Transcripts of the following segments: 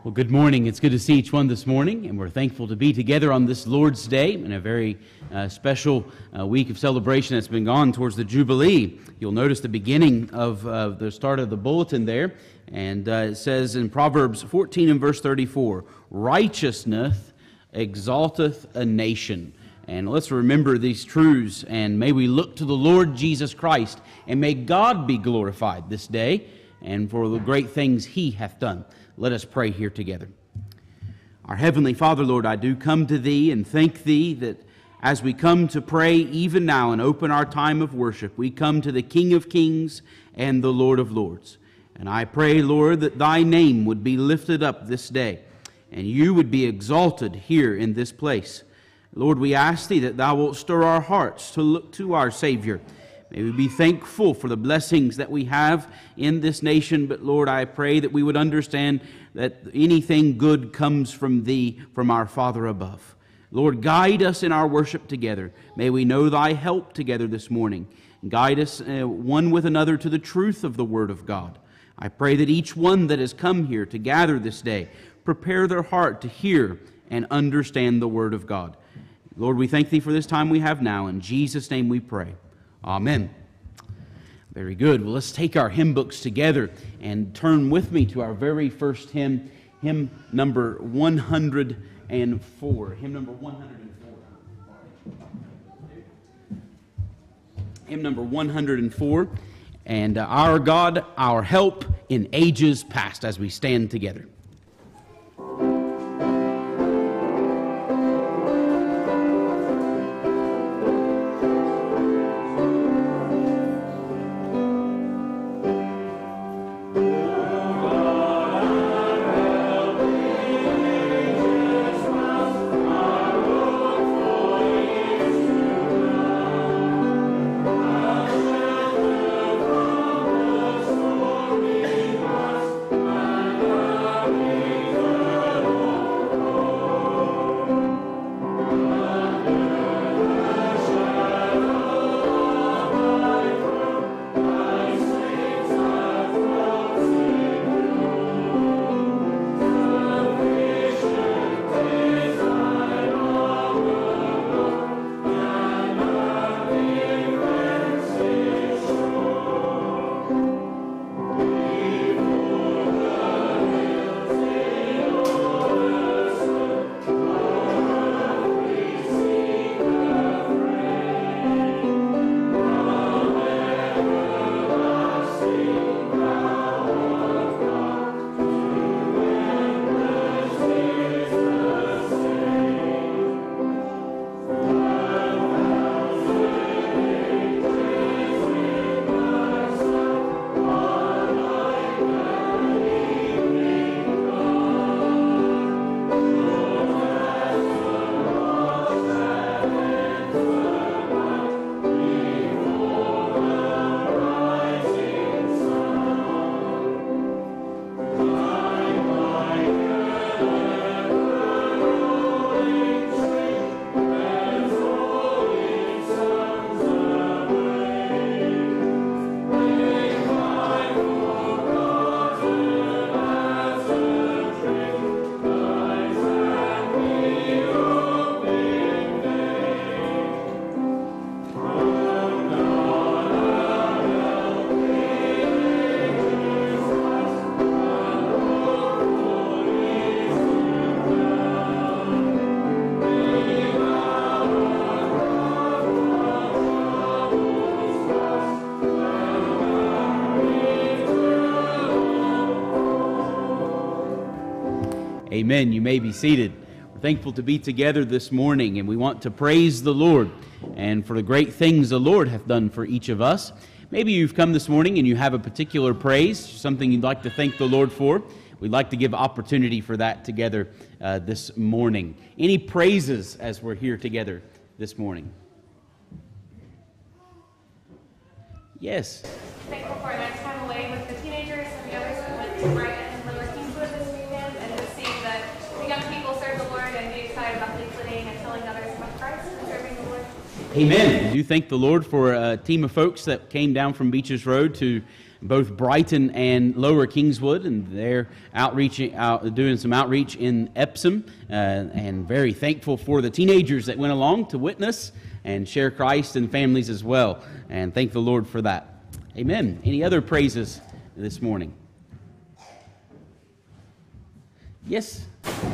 Well, good morning. It's good to see each one this morning, and we're thankful to be together on this Lord's Day in a very special week of celebration that's been gone towards the Jubilee. You'll notice the beginning of the start of the bulletin there, and it says in Proverbs 14 and verse 34, "Righteousness exalteth a nation." And let's remember these truths, and may we look to the Lord Jesus Christ, and may God be glorified this day, and for the great things He hath done. Let us pray here together. Our Heavenly Father, Lord, I do come to Thee and thank Thee that as we come to pray even now and open our time of worship, we come to the King of Kings and the Lord of Lords. And I pray, Lord, that Thy name would be lifted up this day, and You would be exalted here in this place. Lord, we ask Thee that Thou wilt stir our hearts to look to our Savior. May we be thankful for the blessings that we have in this nation, but Lord, I pray that we would understand that anything good comes from Thee, from our Father above. Lord, guide us in our worship together. May we know Thy help together this morning. Guide us one with another to the truth of the Word of God. I pray that each one that has come here to gather this day, prepare their heart to hear and understand the Word of God. Lord, we thank Thee for this time we have now. In Jesus' name we pray. Amen. Very good. Well, let's take our hymn books together and turn with me to our very first hymn, hymn number 104. Hymn number 104. Hymn number 104. And Our God, Our Help in Ages Past, as we stand together. Amen. You may be seated. We're thankful to be together this morning, and we want to praise the Lord and for the great things the Lord hath done for each of us. Maybe you've come this morning and you have a particular praise, something you'd like to thank the Lord for. We'd like to give opportunity for that together this morning. Any praises as we're here together this morning? Yes. Thankful for a nice time away with the teenagers and the others that went to Brighton and Lower Kingswood this weekend, and just seeing that the young people serve the Lord and be excited about leafleting and telling others about Christ and serving the Lord. Amen. We do thank the Lord for a team of folks that came down from Beaches Road to both Brighton and Lower Kingswood, and they're doing some outreach in Epsom, and very thankful for the teenagers that went along to witness and share Christ and families as well, and thank the Lord for that. Amen. Any other praises this morning? Yes?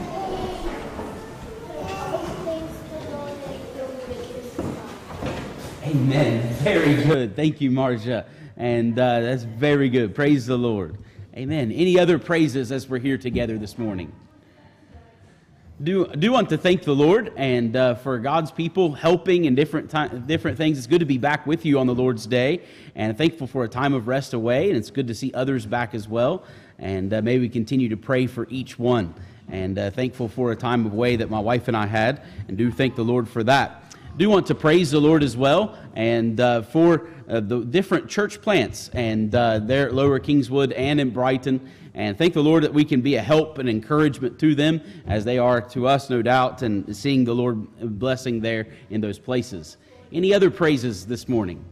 Amen. Very good. Thank you, Marja. And that's very good. Praise the Lord. Amen. Any other praises as we're here together this morning? Do want to thank the Lord and for God's people helping in different things. It's good to be back with you on the Lord's Day, and thankful for a time of rest away, and it's good to see others back as well. And may we continue to pray for each one. And thankful for a time of away that my wife and I had, and do thank the Lord for that. Do want to praise the Lord as well, and for the different church plants, and there at Lower Kingswood and in Brighton, and thank the Lord that we can be a help and encouragement to them, as they are to us, no doubt, and seeing the Lord blessing there in those places. Any other praises this morning?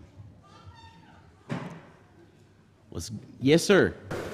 Yes, sir.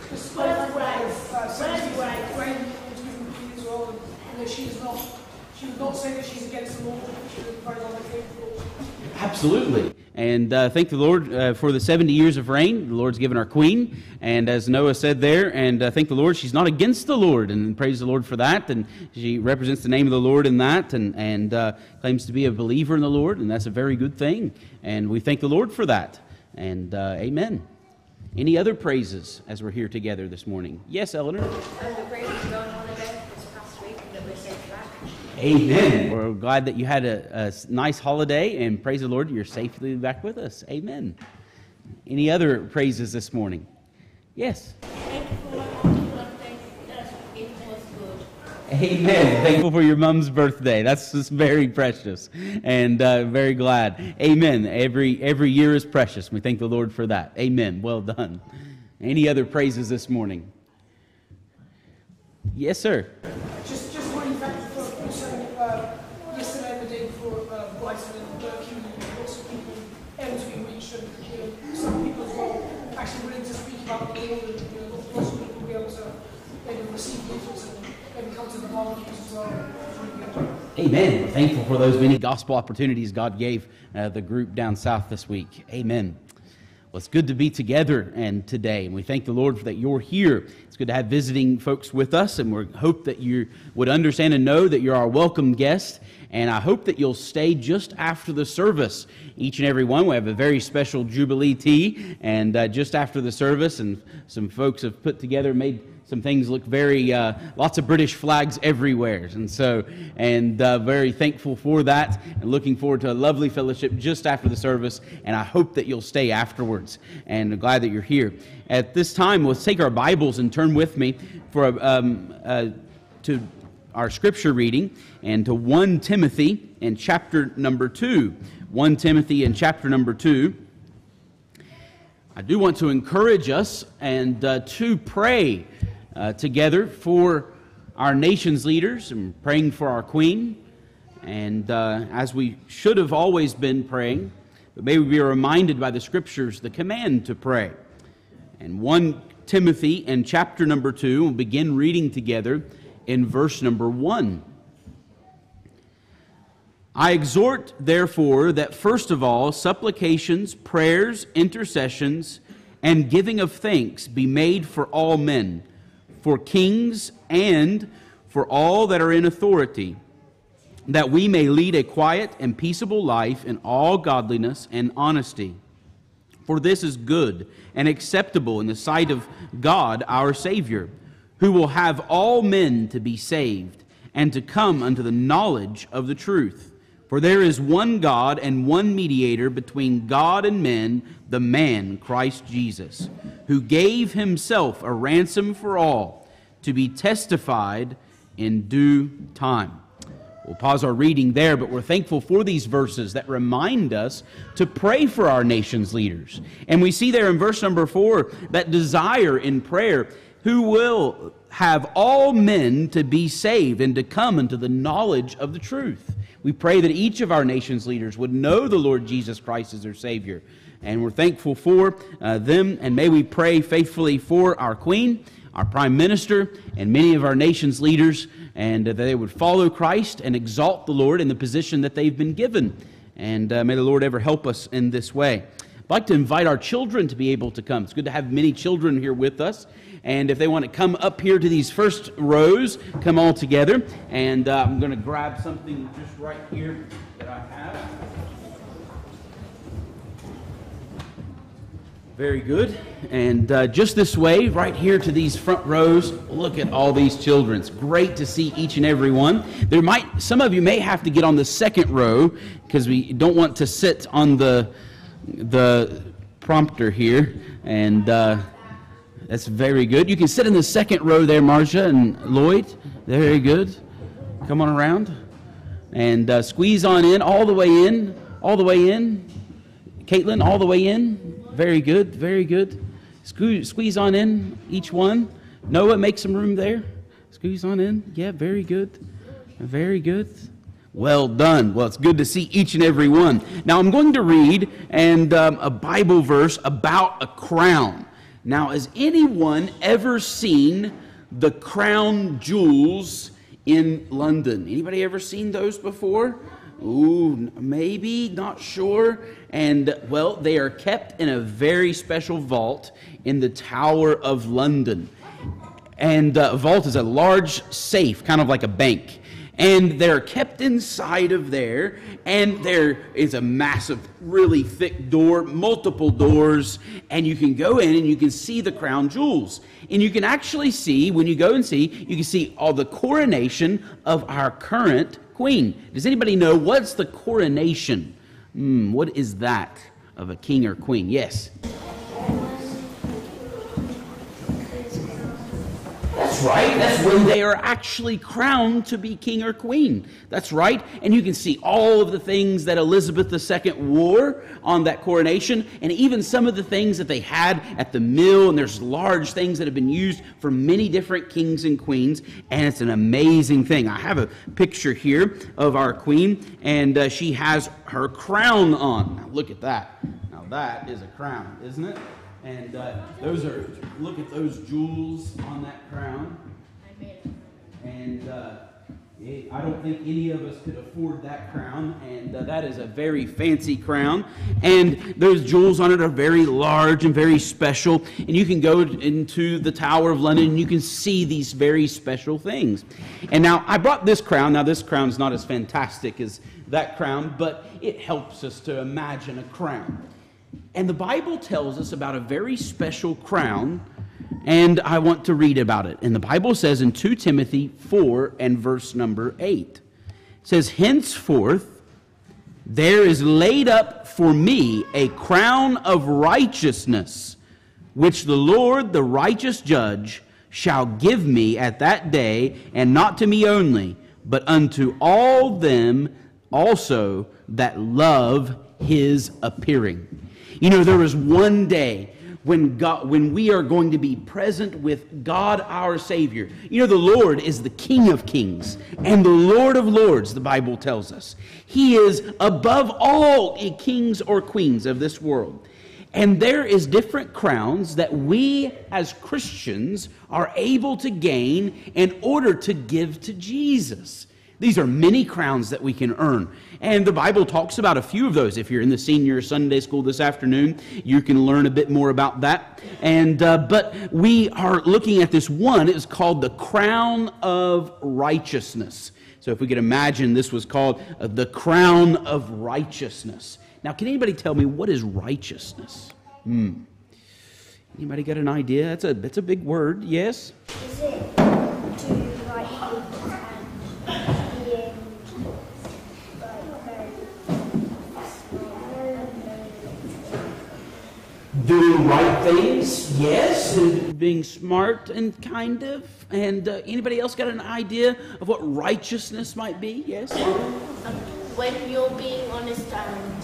She would not say that she's against the law. She would very well faithful. Absolutely. And thank the Lord for the 70 years of reign. The Lord's given our queen. And as Noah said there, and thank the Lord, she's not against the Lord. And praise the Lord for that. And she represents the name of the Lord in that, and claims to be a believer in the Lord. And that's a very good thing. And we thank the Lord for that. And amen. Any other praises as we're here together this morning? Yes, Eleanor? The praises going on again this past week that we're safe back. Amen. We're glad that you had a nice holiday, and praise the Lord, you're safely back with us. Amen. Any other praises this morning? Yes. Thankful for my mom's birthday. It was good. Amen. Thankful for your mom's birthday. That's just very precious, and very glad. Amen. Every year is precious. We thank the Lord for that. Amen. Well done. Any other praises this morning? Yes, sir. Just really thankful for saying yesterday and the day before Brighton and Birkin, lots of people able to be reached, and some people as well actually willing to speak about the Lord, and lots of people will be able to maybe receive leaflets and maybe come to the barbecues as well. It's really good. Amen. We're thankful for those many gospel opportunities God gave the group down south this week. Amen. Well, it's good to be together and today, and we thank the Lord that you're here. It's good to have visiting folks with us, and we hope that you would understand and know that you're our welcome guest, and I hope that you'll stay just after the service. Each and every one, we have a very special Jubilee tea, and just after the service, and some folks have put together, made some things look very, lots of British flags everywhere. And so, very thankful for that, and looking forward to a lovely fellowship just after the service. And I hope that you'll stay afterwards, and I'm glad that you're here. At this time, let's take our Bibles and turn with me for to our scripture reading, and to 1 Timothy in chapter number 2. 1 Timothy in chapter number 2. I do want to encourage us and to pray together for our nation's leaders, and praying for our Queen, and as we should have always been praying, but may we be reminded by the Scriptures the command to pray. And 1 Timothy in chapter number 2, we'll begin reading together in verse number 1. I exhort, therefore, that first of all supplications, prayers, intercessions, and giving of thanks be made for all men, for kings, and for all that are in authority, that we may lead a quiet and peaceable life in all godliness and honesty. For this is good and acceptable in the sight of God our Savior, who will have all men to be saved and to come unto the knowledge of the truth. For there is one God and one mediator between God and men, the man Christ Jesus, who gave himself a ransom for all, to be testified in due time. We'll pause our reading there, but we're thankful for these verses that remind us to pray for our nation's leaders. And we see there in verse number 4 that desire in prayer, who will have all men to be saved and to come into the knowledge of the truth. We pray that each of our nation's leaders would know the Lord Jesus Christ as their Savior. And we're thankful for them. And may we pray faithfully for our Queen, our Prime Minister, and many of our nation's leaders, and that they would follow Christ and exalt the Lord in the position that they've been given. And may the Lord ever help us in this way. I'd like to invite our children to be able to come. It's good to have many children here with us. And if they want to come up here to these first rows, come all together. And I'm going to grab something just right here that I have. Very good. And just this way, right here to these front rows, look at all these children. It's great to see each and every one. Some of you may have to get on the second row because we don't want to sit on the prompter here. And that's very good. You can sit in the second row there, Marcia and Lloyd. Very good. Come on around. And squeeze on in, all the way in, all the way in. Caitlin, all the way in. Very good, very good. Squeeze on in, each one. Noah, make some room there. Squeeze on in. Yeah, very good. Very good. Well done. Well, it's good to see each and every one. Now, I'm going to read a Bible verse about a crown. Now, has anyone ever seen the crown jewels in London? Anybody ever seen those before? Ooh, maybe, not sure. And, well, they are kept in a very special vault in the Tower of London. And a vault is a large safe, kind of like a bank. And they're kept inside of there, and there is a massive, really thick door, multiple doors, and you can go in and you can see the crown jewels. And you can actually see, when you go and see, you can see all the coronation of our current queen. Does anybody know what's the coronation? What is that of a king or queen? Yes. That's right. That's when they are actually crowned to be king or queen. That's right. And you can see all of the things that Elizabeth II wore on that coronation, and even some of the things that they had at the mill. And there's large things that have been used for many different kings and queens, and it's an amazing thing. I have a picture here of our queen, and she has her crown on. Now look at that. Now that is a crown, isn't it? And look at those jewels on that crown. And I don't think any of us could afford that crown. And that is a very fancy crown. And those jewels on it are very large and very special. And you can go into the Tower of London and you can see these very special things. And now I brought this crown. Now this crown's not as fantastic as that crown, but it helps us to imagine a crown. And the Bible tells us about a very special crown, and I want to read about it. And the Bible says in 2 Timothy 4 and verse number 8, it says, "Henceforth there is laid up for me a crown of righteousness, which the Lord, the righteous judge, shall give me at that day, and not to me only, but unto all them also that love his appearing." You know, there is one day when we are going to be present with God our Savior. You know, the Lord is the King of kings and the Lord of lords, the Bible tells us. He is above all kings or queens of this world. And there is different crowns that we as Christians are able to gain in order to give to Jesus. These are many crowns that we can earn. And the Bible talks about a few of those. If you're in the senior Sunday school this afternoon, you can learn a bit more about that. And but we are looking at this one. It's called the crown of righteousness. So if we could imagine, this was called the crown of righteousness. Now, can anybody tell me what is righteousness? Anybody got an idea? That's a big word. Yes? Is it to like doing right things, yes, and being smart and kind of. And anybody else got an idea of what righteousness might be? Yes? When you're being honest and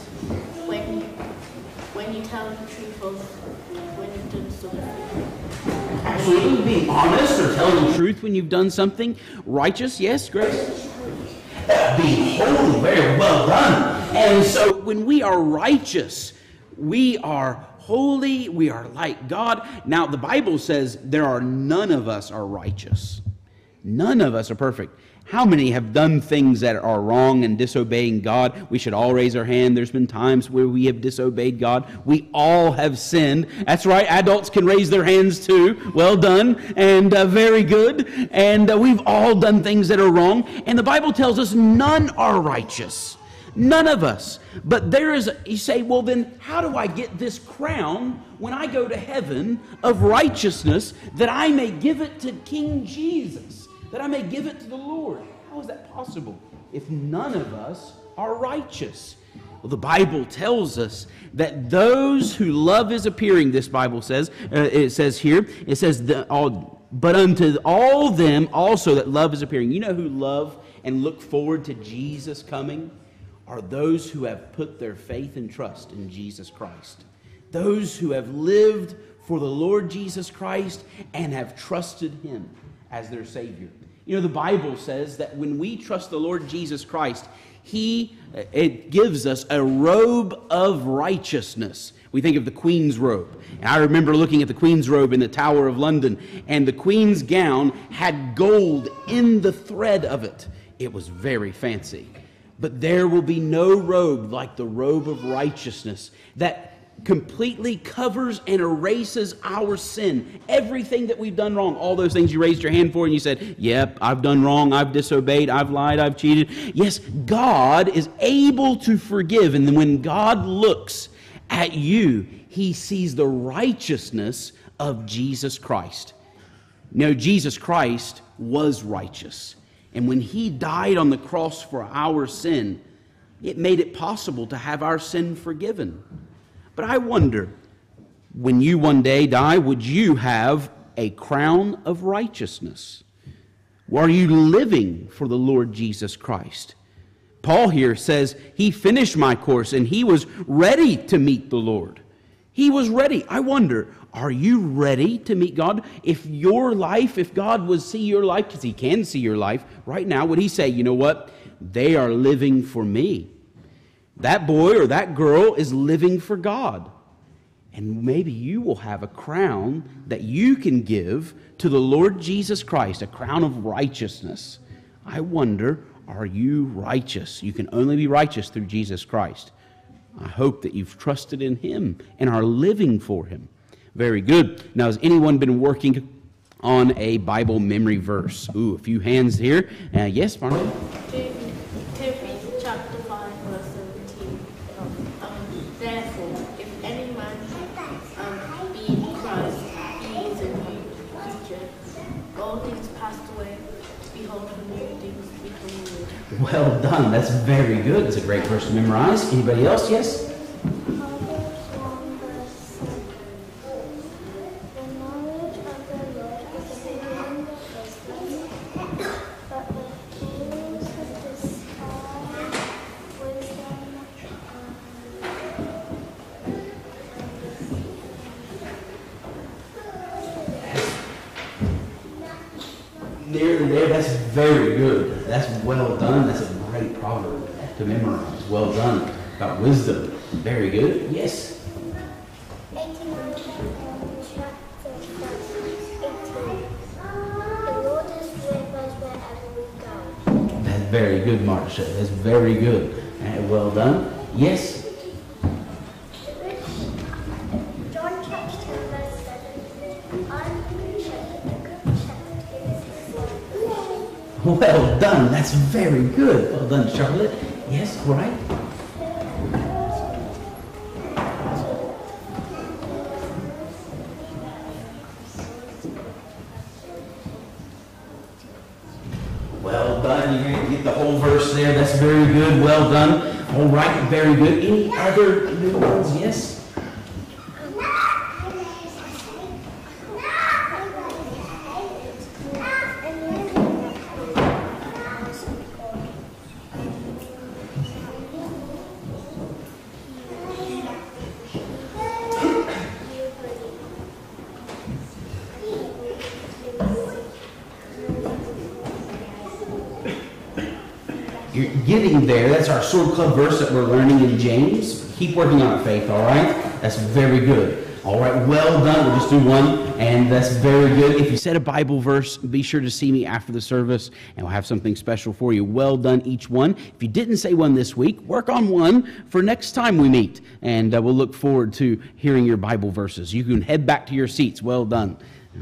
when you tell the truth of when you've done something. Absolutely, being honest or telling the truth when you've done something righteous. Yes, Grace? Be holy, very well done. And so when we are righteous, we are holy, we are like God. Now the Bible says none of us are righteous. None of us are perfect. How many have done things that are wrong and disobeying God? We should all raise our hand. There's been times where we have disobeyed God. We all have sinned. That's right. Adults can raise their hands too. Well done. And very good. And we've all done things that are wrong. And the Bible tells us none are righteous. None of us. But you say, well then, how do I get this crown when I go to heaven of righteousness that I may give it to King Jesus? That I may give it to the Lord. How is that possible if none of us are righteous? Well, the Bible tells us that those who love His appearing, this Bible says, it says, but unto all them also that love His appearing. You know who love and look forward to Jesus coming? Are those who have put their faith and trust in Jesus Christ. Those who have lived for the Lord Jesus Christ and have trusted Him as their Savior. You know, the Bible says that when we trust the Lord Jesus Christ, it gives us a robe of righteousness. We think of the Queen's robe. And I remember looking at the Queen's robe in the Tower of London, and the Queen's gown had gold in the thread of it. It was very fancy. But there will be no robe like the robe of righteousness that completely covers and erases our sin. Everything that we've done wrong, all those things you raised your hand for and you said, yep, I've done wrong, I've disobeyed, I've lied, I've cheated. Yes, God is able to forgive. And then when God looks at you, He sees the righteousness of Jesus Christ. No, Jesus Christ was righteous. And when He died on the cross for our sin, it made it possible to have our sin forgiven. But I wonder, when you one day die, would you have a crown of righteousness? Or are you living for the Lord Jesus Christ? Paul here says he finished my course and he was ready to meet the Lord. He was ready. I wonder, are you ready to meet God? If God would see your life, because He can see your life right now, would He say, you know what? They are living for me. That boy or that girl is living for God. And maybe you will have a crown that you can give to the Lord Jesus Christ, a crown of righteousness. I wonder, are you righteous? You can only be righteous through Jesus Christ. I hope that you've trusted in Him and are living for Him. Very good. Now, has anyone been working on a Bible memory verse? Ooh, a few hands here. Yes, Marlon? Timothy chapter 5, verse 17. Therefore, if any man be in Christ, he is a new creature. All things passed away. Behold, new things become new. Well done. That's very good. It's a great verse to memorize. Anybody else? Yes? There, that's very good. That's well done. That's a great proverb to memorize. Well done. About wisdom. Very good. Yes? 18 chapter 18. The Lord is with us wherever we go. That's very good, Marcia. That's very good. Well done. Yes? John chapter 10 verse 7. I am the good shepherd. The good shepherd gives his life for the sheep. Well done. That's very good. Well done, Charlotte. Yes, right? Well done. You're going to get the whole verse there. That's very good. Well done. All right. Very good. Any other new ones? Yes? getting there. That's our Sword Club verse that we're learning in James. Keep working on it, Faith, all right? That's very good. All right, well done. We'll just do one, and that's very good. If you said a Bible verse, be sure to see me after the service, and we'll have something special for you. Well done, each one. If you didn't say one this week, work on one for next time we meet, and we'll look forward to hearing your Bible verses. You can head back to your seats. Well done.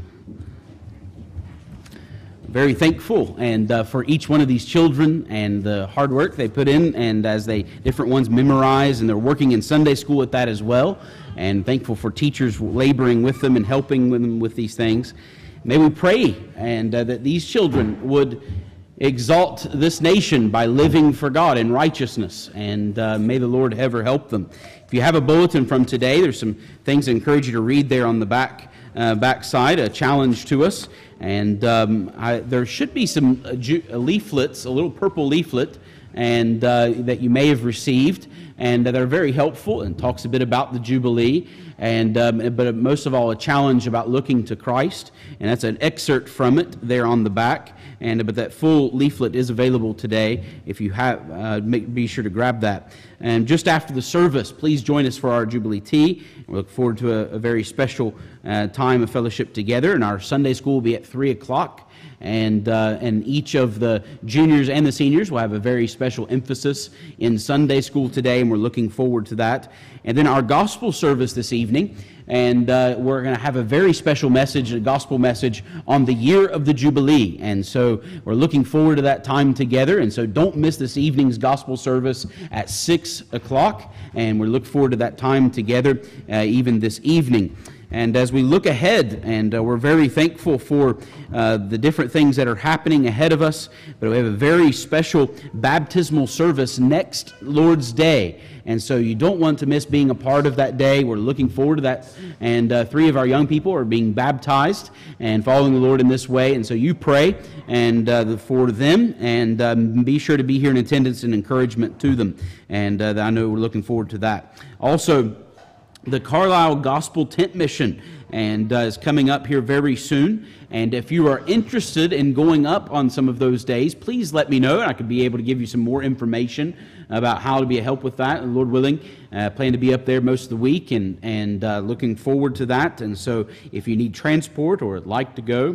Very thankful and for each one of these children and the hard work they put in, and as they different ones memorize, and they're working in Sunday school at that as well, and thankful for teachers laboring with them and helping them with these things. May we pray and that these children would exalt this nation by living for God in righteousness, and may the Lord ever help them. If you have a bulletin from today, there's some things I encourage you to read there on the back side, a challenge to us. And there should be some leaflets, a little purple leaflet, and that you may have received, and that are very helpful and talks a bit about the Jubilee, and but most of all a challenge about looking to Christ, and that's an excerpt from it there on the back. And but that full leaflet is available today. If you have, be sure to grab that. And just after the service, please join us for our Jubilee tea. We look forward to a very special time of fellowship together. And our Sunday school will be at 3 o'clock. And each of the juniors and the seniors will have a very special emphasis in Sunday school today, and we're looking forward to that. And then our gospel service this evening, and we're going to have a very special message, a gospel message on the year of the Jubilee. And so we're looking forward to that time together. And so don't miss this evening's gospel service at 6 o'clock. And we look forward to that time together even this evening. And as we look ahead, and we're very thankful for the different things that are happening ahead of us, but we have a very special baptismal service next Lord's Day. And so you don't want to miss being a part of that day. We're looking forward to that. And 3 of our young people are being baptized and following the Lord in this way. And so you pray and for them, and be sure to be here in attendance and encouragement to them. And I know we're looking forward to that. Also, the Carlisle Gospel Tent Mission and is coming up here very soon. And if you are interested in going up on some of those days, please let me know, and I could be able to give you some more information about how to be a help with that. And Lord willing, plan to be up there most of the week, and looking forward to that. And so if you need transport or would like to go,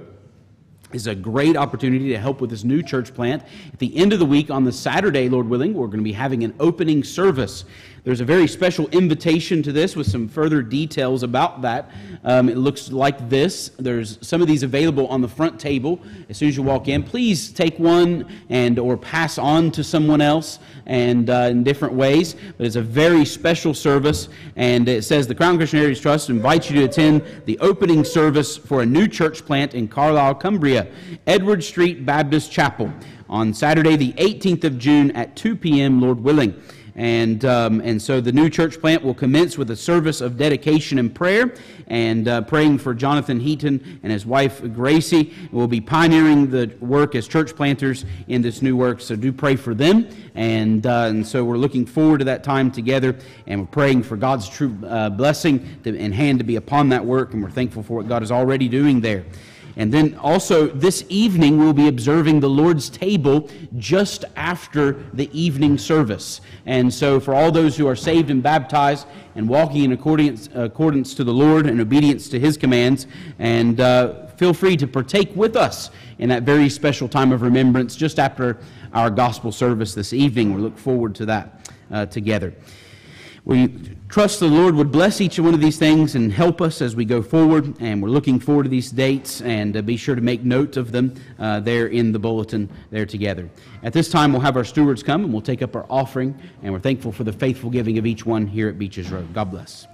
is a great opportunity to help with this new church plant. At the end of the week, on the Saturday, Lord willing, we're going to be having an opening service. There's a very special invitation to this with some further details about that. It looks like this. There's some of these available on the front table as soon as you walk in. Please take one and or pass on to someone else, and in different ways. But it's a very special service, and it says the Crown Christian Heritage Trust invites you to attend the opening service for a new church plant in Carlisle, Cumbria, Edward Street Baptist Chapel, on Saturday the 18th of June at 2 p.m., Lord willing. And so the new church plant will commence with a service of dedication and prayer, and praying for Jonathan Heaton and his wife Gracie. We'll be pioneering the work as church planters in this new work, so do pray for them. And so we're looking forward to that time together, and we're praying for God's true blessing and hand to be upon that work, and we're thankful for what God is already doing there. And then also this evening we'll be observing the Lord's table just after the evening service. And so for all those who are saved and baptized and walking in accordance to the Lord and obedience to His commands, and feel free to partake with us in that very special time of remembrance just after our gospel service this evening. We look forward to that together. We trust the Lord would bless each one of these things and help us as we go forward, and we're looking forward to these dates, and be sure to make note of them there in the bulletin there together. At this time, we'll have our stewards come, and we'll take up our offering, and we're thankful for the faithful giving of each one here at Beaches Road. God bless.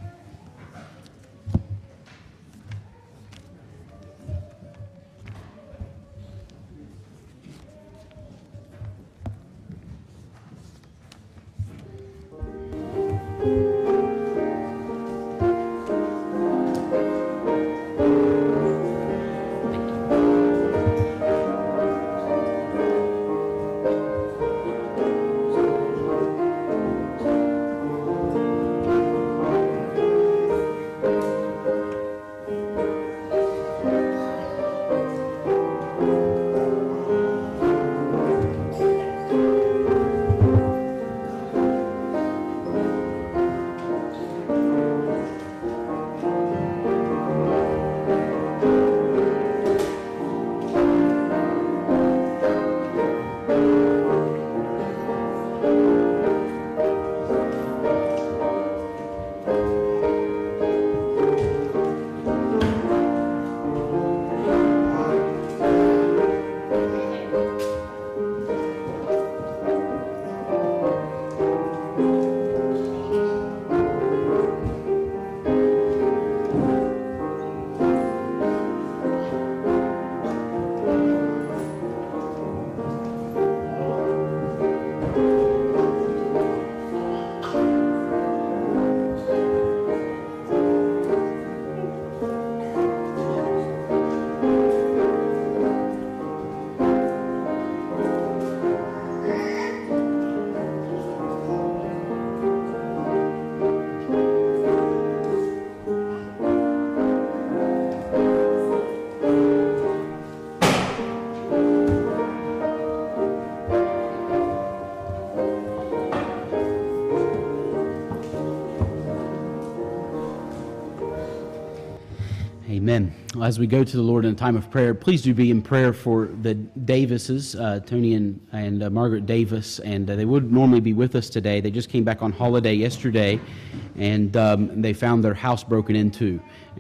Amen. Well, as we go to the Lord in a time of prayer, please do be in prayer for the Davises, Tony and Margaret Davis, and they would normally be with us today. They just came back on holiday yesterday, and they found their house broken into,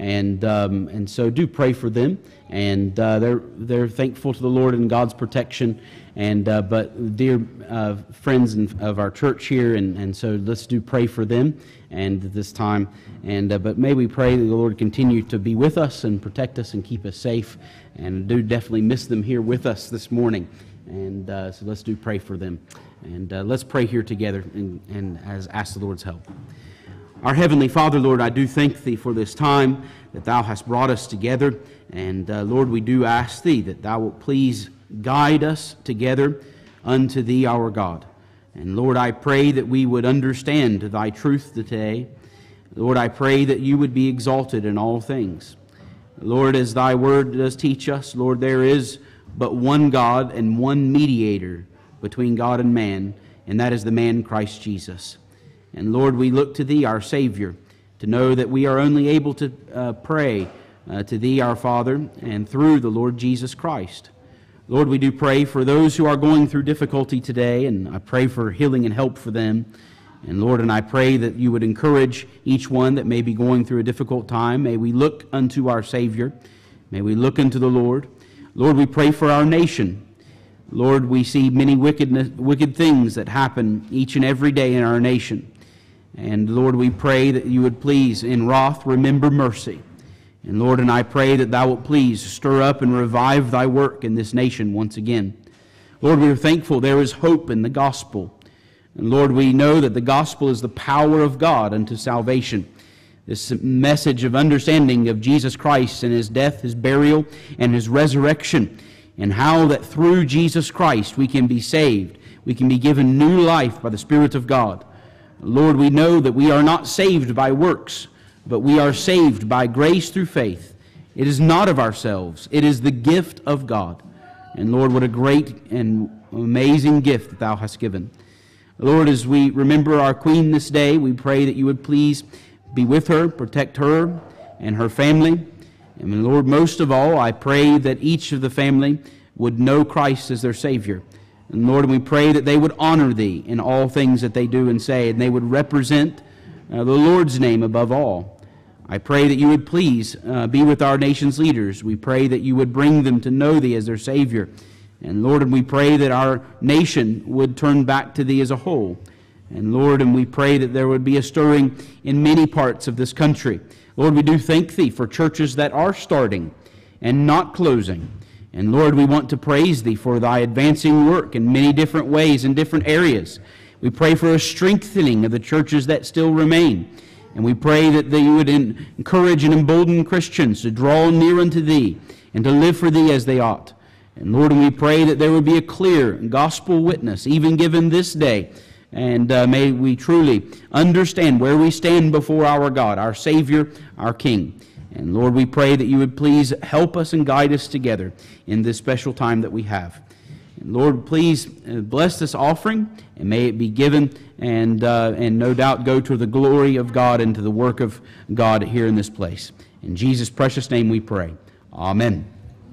and so do pray for them. And they're thankful to the Lord and God's protection, and but dear friends of our church here, and so let's do pray for them and at this time. And but may we pray that the Lord continue to be with us and protect us and keep us safe. And do definitely miss them here with us this morning. And so let's do pray for them. And let's pray here together and ask the Lord's help. Our Heavenly Father, Lord, I do thank Thee for this time that Thou hast brought us together. And Lord, we do ask Thee that Thou wilt please guide us together unto Thee, our God. And Lord, I pray that we would understand Thy truth today. Lord, I pray that You would be exalted in all things. Lord, as Thy word does teach us, Lord, there is but one God and one mediator between God and man, and that is the man Christ Jesus. And Lord, we look to Thee, our Savior, to know that we are only able to pray to Thee, our Father, and through the Lord Jesus Christ. Lord, we do pray for those who are going through difficulty today, and I pray for healing and help for them. And Lord, and I pray that You would encourage each one that may be going through a difficult time. May we look unto our Savior. May we look unto the Lord. Lord, we pray for our nation. Lord, we see many wicked things that happen each and every day in our nation. And Lord, we pray that You would please, in wrath, remember mercy. And Lord, and I pray that Thou wilt please stir up and revive Thy work in this nation once again. Lord, we are thankful there is hope in the gospel. And Lord, we know that the gospel is the power of God unto salvation. This message of understanding of Jesus Christ and His death, His burial, and His resurrection, and how that through Jesus Christ we can be saved. We can be given new life by the Spirit of God. Lord, we know that we are not saved by works, but we are saved by grace through faith. It is not of ourselves. It is the gift of God. And Lord, what a great and amazing gift that Thou hast given. Lord, as we remember our Queen this day, we pray that You would please be with her, protect her and her family. And Lord, most of all, I pray that each of the family would know Christ as their Savior. And Lord, we pray that they would honor Thee in all things that they do and say, and they would represent the Lord's name above all. I pray that You would please be with our nation's leaders. We pray that You would bring them to know Thee as their Savior. And Lord, and we pray that our nation would turn back to Thee as a whole. And Lord, and we pray that there would be a stirring in many parts of this country. Lord, we do thank Thee for churches that are starting and not closing. And Lord, we want to praise Thee for Thy advancing work in many different ways in different areas. We pray for a strengthening of the churches that still remain. And we pray that You would encourage and embolden Christians to draw near unto Thee and to live for Thee as they ought. And Lord, we pray that there would be a clear gospel witness, even given this day. And may we truly understand where we stand before our God, our Savior, our King. And Lord, we pray that You would please help us and guide us together in this special time that we have. And Lord, please bless this offering, and may it be given and no doubt go to the glory of God and to the work of God here in this place. In Jesus' precious name we pray. Amen.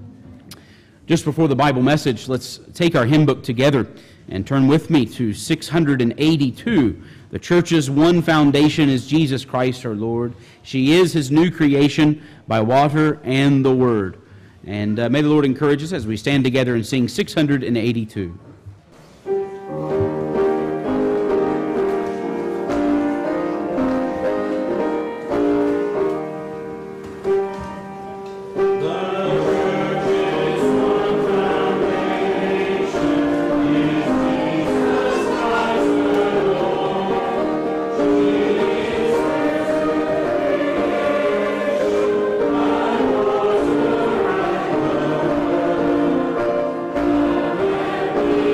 Just before the Bible message, let's take our hymn book together and turn with me to 682. The church's one foundation is Jesus Christ our Lord. She is His new creation by water and the Word. And may the Lord encourage us as we stand together and sing 682. Amen.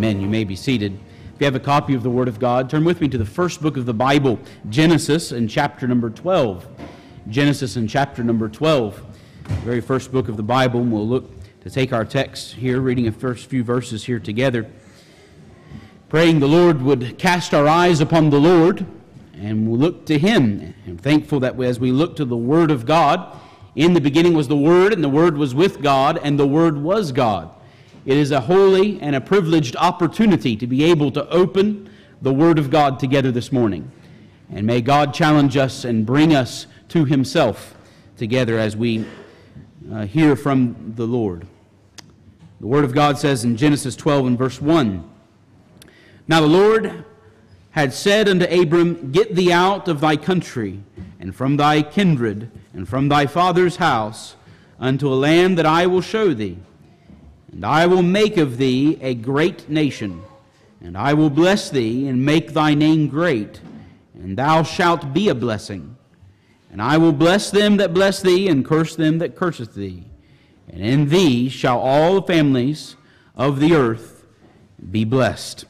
Amen. You may be seated. If you have a copy of the Word of God, turn with me to the first book of the Bible, Genesis, in chapter number 12. Genesis in chapter number 12, the very first book of the Bible, and we'll look to take our text here, reading the first few verses here together. Praying the Lord would cast our eyes upon the Lord, and we'll look to Him. And thankful that as we look to the Word of God, in the beginning was the Word, and the Word was with God, and the Word was God. It is a holy and a privileged opportunity to be able to open the Word of God together this morning. And may God challenge us and bring us to Himself together as we hear from the Lord. The Word of God says in Genesis 12 and verse 1, Now the Lord had said unto Abram, Get thee out of thy country, and from thy kindred, and from thy father's house, unto a land that I will show thee. And I will make of thee a great nation, and I will bless thee, and make thy name great, and thou shalt be a blessing. And I will bless them that bless thee, and curse them that curseth thee. And in thee shall all the families of the earth be blessed.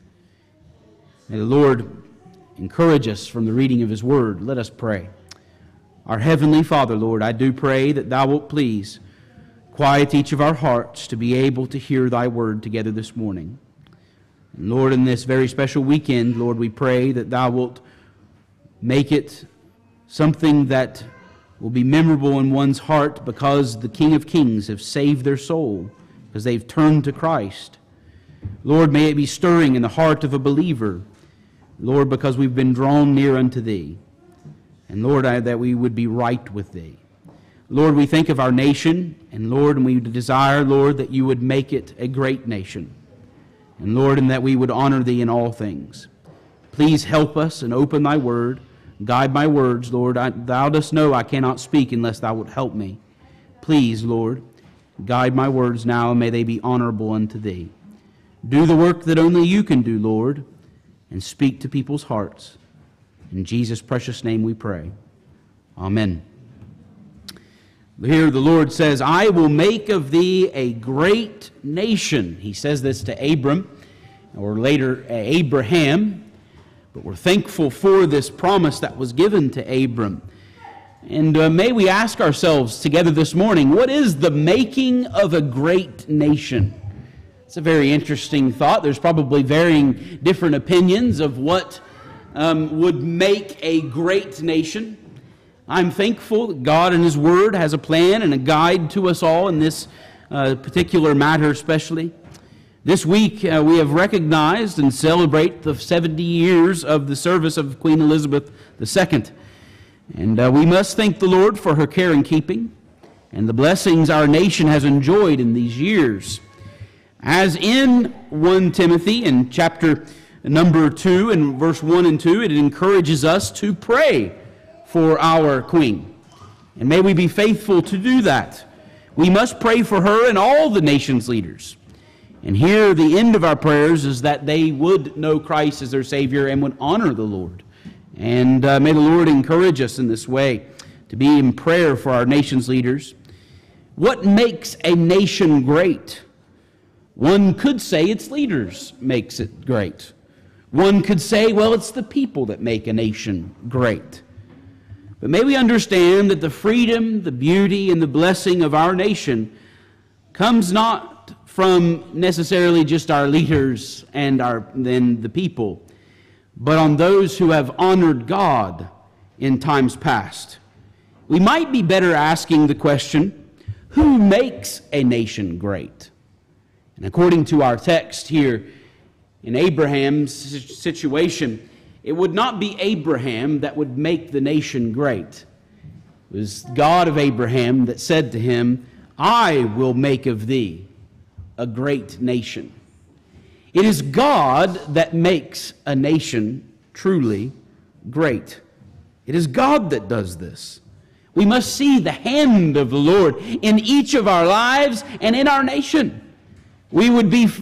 May the Lord encourage us from the reading of His Word. Let us pray. Our Heavenly Father, Lord, I do pray that Thou wilt please quiet each of our hearts to be able to hear Thy Word together this morning. And Lord, in this very special weekend, Lord, we pray that Thou wilt make it something that will be memorable in one's heart because the King of Kings have saved their soul, because they've turned to Christ. Lord, may it be stirring in the heart of a believer, Lord, because we've been drawn near unto Thee. And Lord, that we would be right with Thee. Lord, we think of our nation, and Lord, and we desire, Lord, that You would make it a great nation. And Lord, and that we would honor Thee in all things. Please help us and open Thy Word. Guide my words, Lord. Thou dost know I cannot speak unless Thou wilt help me. Please, Lord, guide my words now, and may they be honorable unto Thee. Do the work that only You can do, Lord, and speak to people's hearts. In Jesus' precious name we pray. Amen. Here the Lord says, I will make of thee a great nation. He says this to Abram, or later Abraham. But we're thankful for this promise that was given to Abram. And may we ask ourselves together this morning, what is the making of a great nation? It's a very interesting thought. There's probably varying different opinions of what would make a great nation. I'm thankful that God in His Word has a plan and a guide to us all in this particular matter especially. This week we have recognized and celebrate the 70 years of the service of Queen Elizabeth II. And we must thank the Lord for her care and keeping and the blessings our nation has enjoyed in these years. As in 1 Timothy in chapter number 2 and verse 1 and 2, it encourages us to pray for our Queen. And may we be faithful to do that. We must pray for her and all the nation's leaders. And here the end of our prayers is that they would know Christ as their Savior and would honor the Lord. And may the Lord encourage us in this way to be in prayer for our nation's leaders. What makes a nation great? One could say its leaders makes it great. One could say, well, it's the people that make a nation great. But may we understand that the freedom, the beauty, and the blessing of our nation comes not from necessarily just our leaders and then the people, but on those who have honored God in times past. We might be better asking the question, who makes a nation great? And according to our text here, in Abraham's situation, it would not be Abraham that would make the nation great. It was God of Abraham that said to him, I will make of thee a great nation. It is God that makes a nation truly great. It is God that does this. We must see the hand of the Lord in each of our lives and in our nation. We would be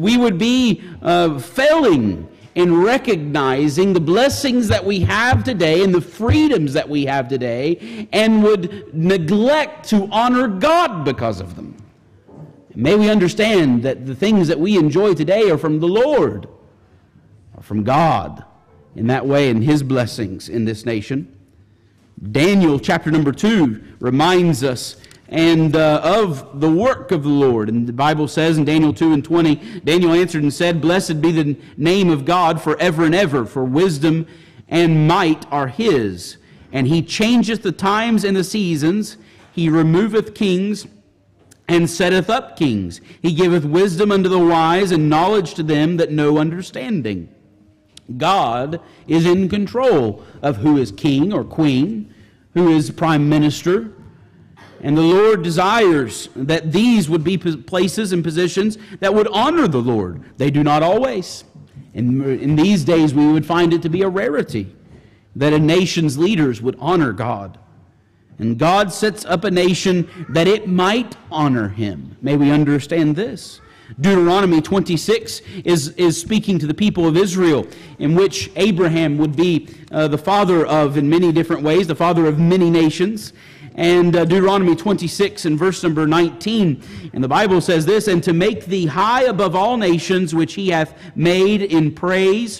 failing in recognizing the blessings that we have today and the freedoms that we have today, and would neglect to honor God because of them. May we understand that the things that we enjoy today are from the Lord, are from God in that way, and His blessings in this nation. Daniel chapter number 2 reminds us of the work of the Lord. And the Bible says in Daniel 2:20, Daniel answered and said, Blessed be the name of God forever and ever, for wisdom and might are His. And He changeth the times and the seasons. He removeth kings and setteth up kings. He giveth wisdom unto the wise and knowledge to them that know understanding. God is in control of who is king or queen, who is prime minister. And the Lord desires that these would be places and positions that would honor the Lord. They do not always. In these days, we would find it to be a rarity that a nation's leaders would honor God. And God sets up a nation that it might honor Him. May we understand this. Deuteronomy 26 is speaking to the people of Israel, in which Abraham would be the father of, in many different ways, the father of many nations. And Deuteronomy 26 and verse number 19, and the Bible says this, And to make thee high above all nations, which He hath made in praise,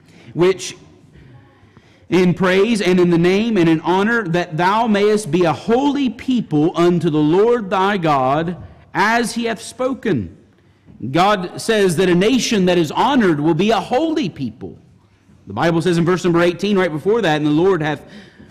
and in the name and in honor, that thou mayest be a holy people unto the Lord thy God, as He hath spoken. God says that a nation that is honored will be a holy people. The Bible says in verse number 18, right before that, And the Lord hath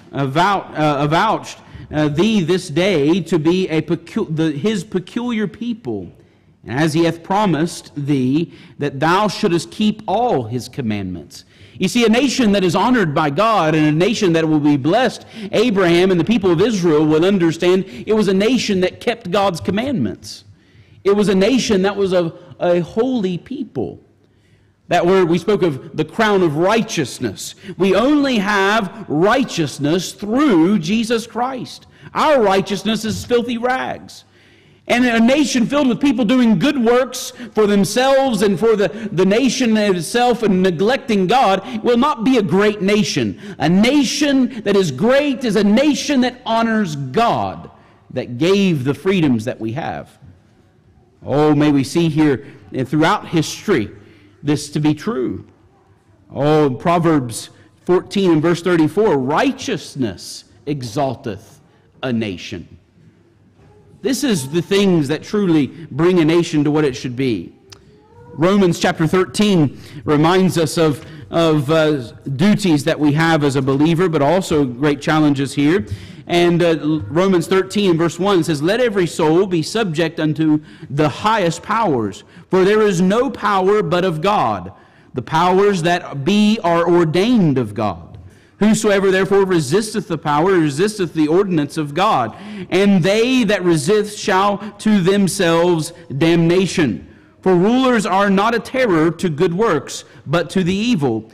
avouched thee this day to be His peculiar people, and as He hath promised thee that thou shouldest keep all His commandments. You see, a nation that is honored by God and a nation that will be blessed, Abraham and the people of Israel will understand it was a nation that kept God's commandments. It was a nation that was a holy people. That word, we spoke of the crown of righteousness. We only have righteousness through Jesus Christ. Our righteousness is filthy rags. And a nation filled with people doing good works for themselves and for the nation itself and neglecting God will not be a great nation. A nation that is great is a nation that honors God, that gave the freedoms that we have. Oh, may we see here and throughout history this to be true. Oh, in Proverbs 14 and verse 34, righteousness exalteth a nation. This is the things that truly bring a nation to what it should be. Romans chapter 13 reminds us of duties that we have as a believer, but also great challenges here. And Romans 13 verse 1 says, Let every soul be subject unto the highest powers, for there is no power but of God. The powers that be are ordained of God. Whosoever therefore resisteth the power resisteth the ordinance of God, and they that resist shall to themselves damnation. For rulers are not a terror to good works, but to the evil.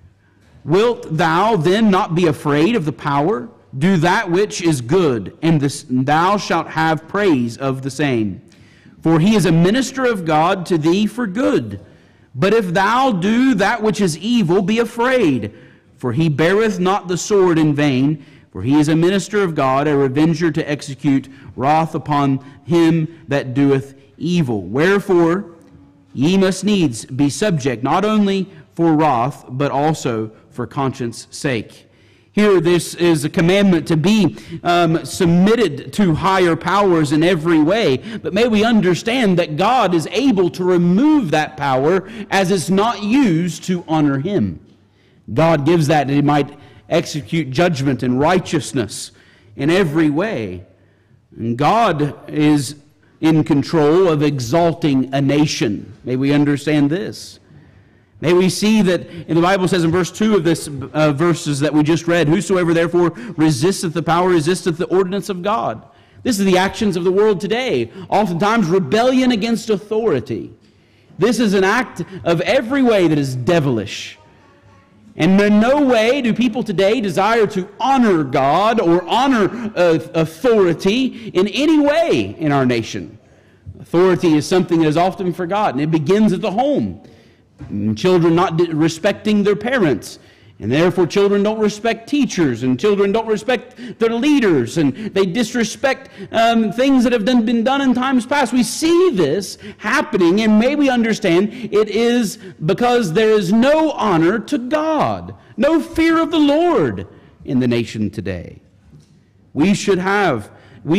Wilt thou then not be afraid of the power? Do that which is good, and thou shalt have praise of the same. For he is a minister of God to thee for good. But if thou do that which is evil, be afraid. For he beareth not the sword in vain, for he is a minister of God, a revenger to execute wrath upon him that doeth evil. Wherefore ye must needs be subject, not only for wrath, but also for conscience sake. Here, this is a commandment to be submitted to higher powers in every way. But may we understand that God is able to remove that power as it's not used to honor Him. God gives that He might execute judgment and righteousness in every way. And God is in control of exalting a nation. May we understand this. May we see that, and the Bible says in verse 2 of this verses that we just read, Whosoever therefore resisteth the power resisteth the ordinance of God. This is the actions of the world today. Oftentimes rebellion against authority. This is an act of every way that is devilish. And in no way do people today desire to honor God or honor authority in any way in our nation. Authority is something that is often forgotten. It begins at the home. Children not respecting their parents And therefore children don't respect teachers, and children don't respect their leaders, and they disrespect things that have been done in times past. We see this happening, and may we understand it is because there is no honor to God, no fear of the Lord in the nation today. We should have,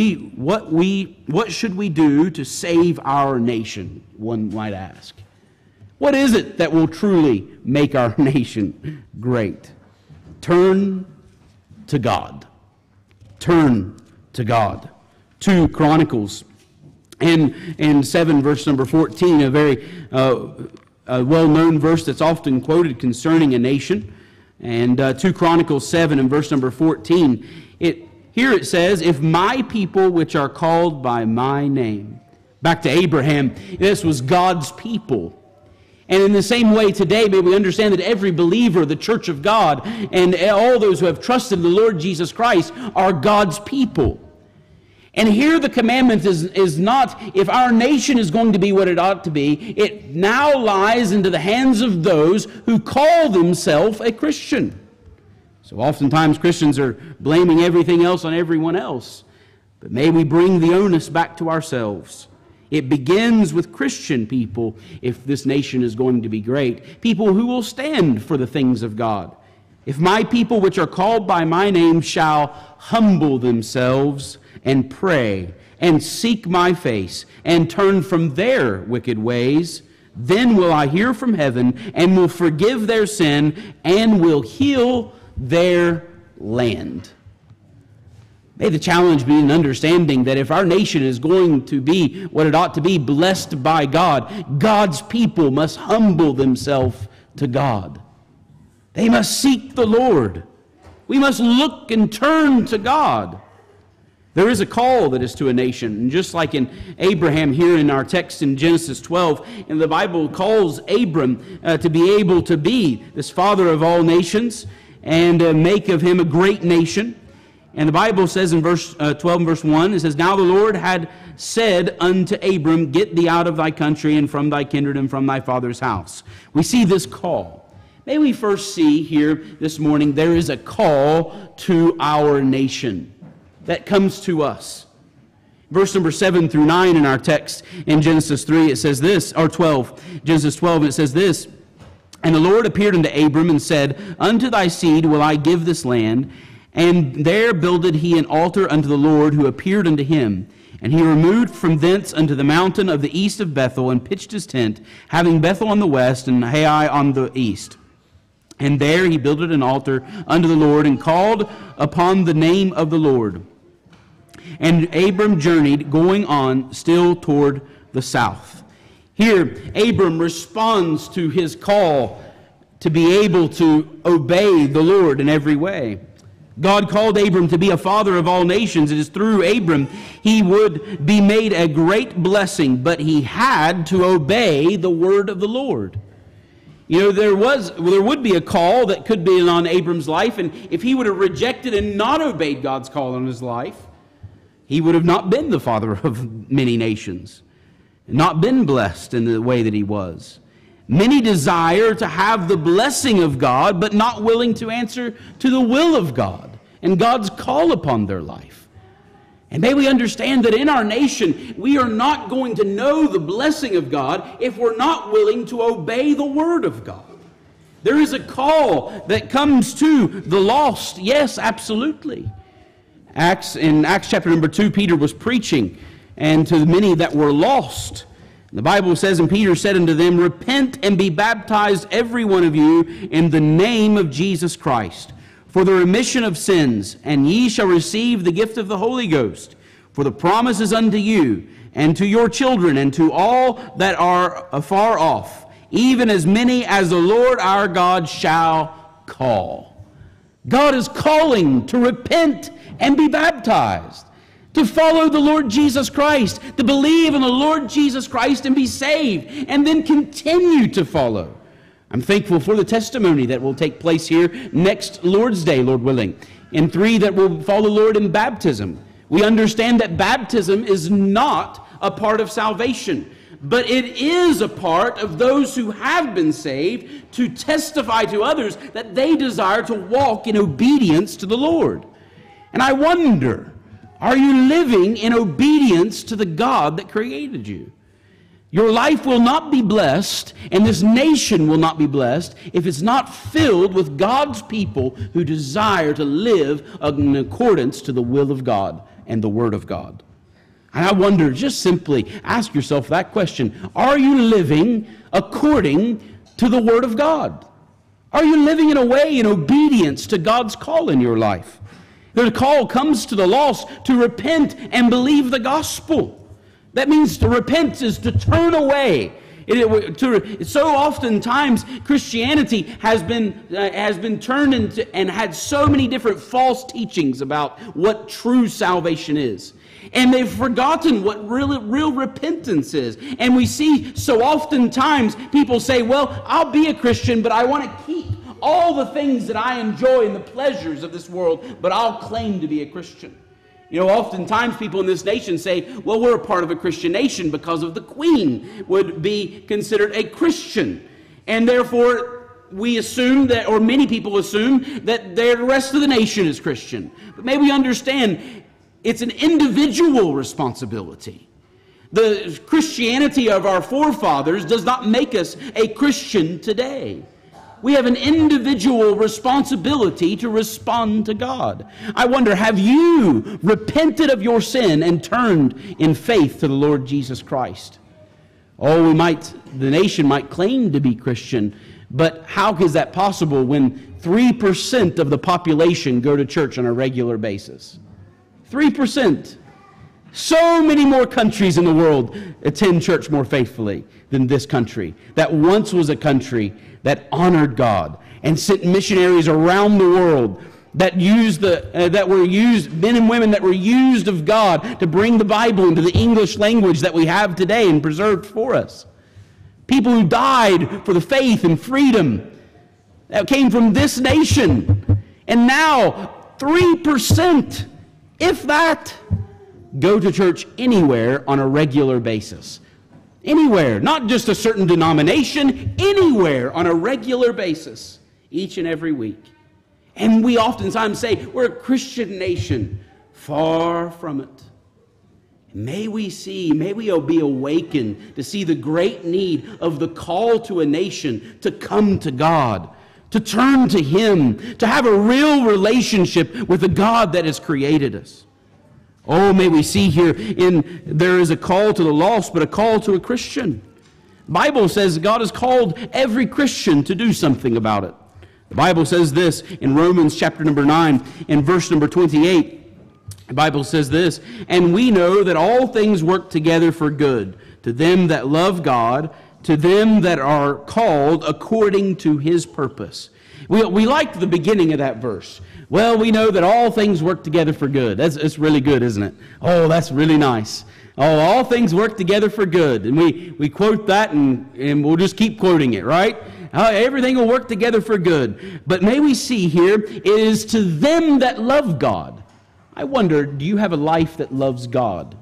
what should we do to save our nation, one might ask. What is it that will truly make our nation great? Turn to God. Turn to God. 2 Chronicles and 7, verse number 14, a very well-known verse that's often quoted concerning a nation. And 2 Chronicles 7 and verse number 14, here it says, if my people which are called by my name. Back to Abraham, this was God's people. And in the same way today, may we understand that every believer, the church of God, and all those who have trusted in the Lord Jesus Christ are God's people. And here the commandment is not, if our nation is going to be what it ought to be, it now lies into the hands of those who call themselves a Christian. So oftentimes Christians are blaming everything else on everyone else. But may we bring the onus back to ourselves. It begins with Christian people if this nation is going to be great. People who will stand for the things of God. If my people which are called by my name shall humble themselves and pray and seek my face and turn from their wicked ways, then will I hear from heaven and will forgive their sin and will heal their land. May the challenge be in understanding that if our nation is going to be what it ought to be, blessed by God, God's people must humble themselves to God. They must seek the Lord. We must look and turn to God. There is a call that is to a nation. And just like in Abraham here in our text in Genesis 12, and the Bible calls Abram to be able to be this father of all nations and make of him a great nation. And the Bible says in verse 12 and verse 1, it says, now the Lord had said unto Abram, get thee out of thy country and from thy kindred and from thy father's house. We see this call. May we first see here this morning, there is a call to our nation that comes to us. Verse number 7 through 9 in our text in Genesis 3, it says this, or 12, Genesis 12, and it says this, and the Lord appeared unto Abram and said, unto thy seed will I give this land, and there builded he an altar unto the Lord who appeared unto him. And he removed from thence unto the mountain of the east of Bethel, and pitched his tent, having Bethel on the west, and Hai on the east. And there he builded an altar unto the Lord, and called upon the name of the Lord. And Abram journeyed, going on still toward the south. Here, Abram responds to his call to be able to obey the Lord in every way. God called Abram to be a father of all nations. It is through Abram he would be made a great blessing, but he had to obey the word of the Lord. You know, there would be a call that could be on Abram's life, and if he would have rejected and not obeyed God's call on his life, he would have not been the father of many nations, not been blessed in the way that he was. Many desire to have the blessing of God, but not willing to answer to the will of God and God's call upon their life. And may we understand that in our nation, we are not going to know the blessing of God if we're not willing to obey the word of God. There is a call that comes to the lost. Yes, absolutely. In Acts chapter number 2, Peter was preaching, and to many that were lost. The Bible says, and Peter said unto them, repent and be baptized every one of you in the name of Jesus Christ, for the remission of sins, and ye shall receive the gift of the Holy Ghost. For the promise is unto you, and to your children, and to all that are afar off, even as many as the Lord our God shall call. God is calling to repent and be baptized, to follow the Lord Jesus Christ, to believe in the Lord Jesus Christ and be saved, and then continue to follow. I'm thankful for the testimony that will take place here next Lord's Day, Lord willing, and 3 that will follow the Lord in baptism. We understand that baptism is not a part of salvation. but it is a part of those who have been saved to testify to others that they desire to walk in obedience to the Lord. And I wonder, are you living in obedience to the God that created you? Your life will not be blessed, and this nation will not be blessed, if it's not filled with God's people who desire to live in accordance to the will of God and the Word of God. And I wonder, just simply ask yourself that question. Are you living according to the Word of God? Are you living in a way in obedience to God's call in your life? The call comes to the lost to repent and believe the gospel. That means to repent is to turn away. So oftentimes Christianity has been turned into and had so many different false teachings about what true salvation is. And they've forgotten what real repentance is. And we see so oftentimes people say, well, I'll be a Christian, but I want to keep all the things that I enjoy and the pleasures of this world, but I'll claim to be a Christian. You know, oftentimes people in this nation say, well, we're a part of a Christian nation because of the Queen would be considered a Christian. And therefore, we assume that, or many people assume, that the rest of the nation is Christian. But may we understand, it's an individual responsibility. The Christianity of our forefathers does not make us a Christian today. We have an individual responsibility to respond to God. I wonder, have you repented of your sin and turned in faith to the Lord Jesus Christ? Oh, the nation might claim to be Christian, but how is that possible when 3% of the population go to church on a regular basis? 3%. So many more countries in the world attend church more faithfully than this country, that once was a country that honored God and sent missionaries around the world that were used, men and women that were used of God to bring the Bible into the English language that we have today and preserved for us. People who died for the faith and freedom that came from this nation. And now 3%, if that, go to church anywhere on a regular basis. Anywhere, not just a certain denomination, anywhere on a regular basis, each and every week. And we oftentimes say, we're a Christian nation. Far from it. May we be awakened to see the great need of the call to a nation to come to God, to turn to Him, to have a real relationship with the God that has created us. Oh, may we see here there is a call to the lost, but a call to a Christian. The Bible says God has called every Christian to do something about it. The Bible says this in Romans chapter number 9 and verse number 28. The Bible says this, and we know that all things work together for good to them that love God, to them that are called according to His purpose. We like the beginning of that verse. Well, we know that all things work together for good. It's really good, isn't it? Oh, that's really nice. Oh, all things work together for good. And we quote that and we'll just keep quoting it, right? Everything will work together for good. But may we see here, it is to them that love God. I wonder, do you have a life that loves God?